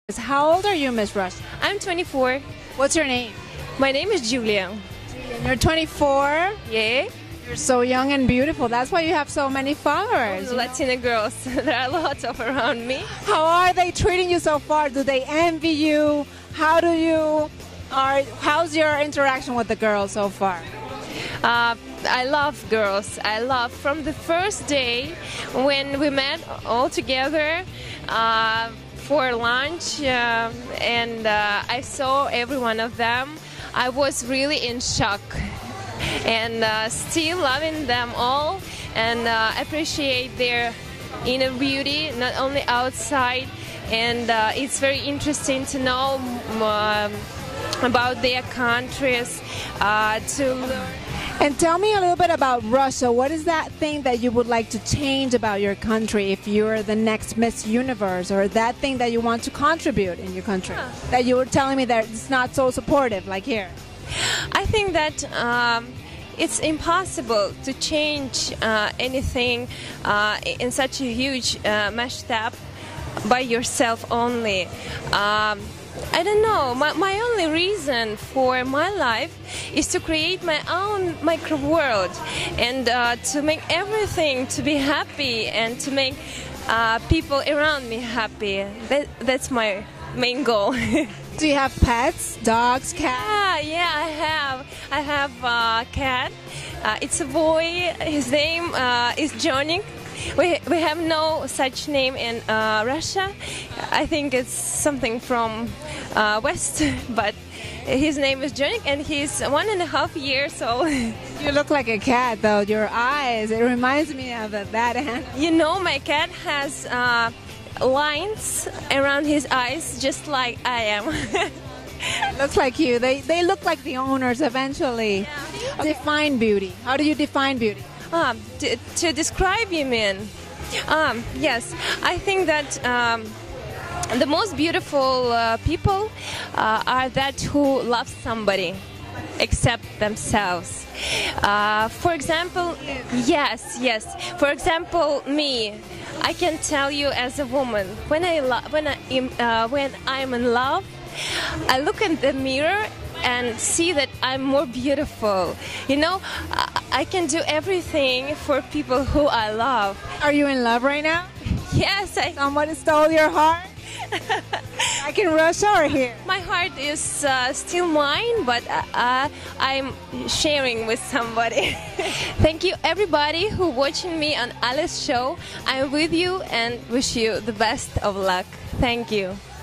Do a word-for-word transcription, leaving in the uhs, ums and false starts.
How old are you, Miss Rush? I'm twenty-four. What's your name? My name is Julia. And you're twenty-four. Yeah. You're so young and beautiful. That's why you have so many followers. Latina girls. There are lots of around me. How are they treating you so far? Do they envy you? How do you are? How's your interaction with the girls so far? Uh, I love girls. I love from the first day when we met all together uh, for lunch, uh, and uh, I saw every one of them. I was really in shock, and uh, still loving them all, and uh, appreciate their inner beauty, not only outside. And uh, it's very interesting to know um, about their countries, uh, to learn. And tell me a little bit about Russia. What is that thing that you would like to change about your country if you're the next Miss Universe, or that thing that you want to contribute in your country? Huh. That you were telling me that it's not so supportive like here. I think that um, it's impossible to change uh, anything uh, in such a huge uh, mashup by yourself only. Um, I don't know. My, my only reason for my life is to create my own micro world, and uh, to make everything to be happy, and to make uh, people around me happy. That, that's my main goal. Do you have pets, dogs, cats? Ah, yeah, I have. I have a cat. Uh, it's a boy. His name uh, is Johnny. We, we have no such name in uh, Russia. I think it's something from uh, West, but his name is Jonik, and he's one and a half years old. You look like a cat, though. Your eyes, it reminds me of a, that animal. You know, my cat has uh, lines around his eyes, just like I am. Looks like you. They, they look like the owners eventually. Yeah. Define beauty. How do you define beauty? Um, to, to describe you mean? Um, yes, I think that um, the most beautiful uh, people uh, are that who love somebody except themselves. Uh, for example, yes, yes. For example, me. I can tell you as a woman, when I lo- when I am, uh, when I'm in love, I look in the mirror and see that I'm more beautiful. You know, I, I can do everything for people who I love. Are you in love right now? Yes, I, Somebody stole your heart? Like in Russia or here? my heart is uh, still mine, but uh, uh, I'm sharing with somebody. Thank you everybody who watching me on Alice show. I'm with you and wish you the best of luck. Thank you.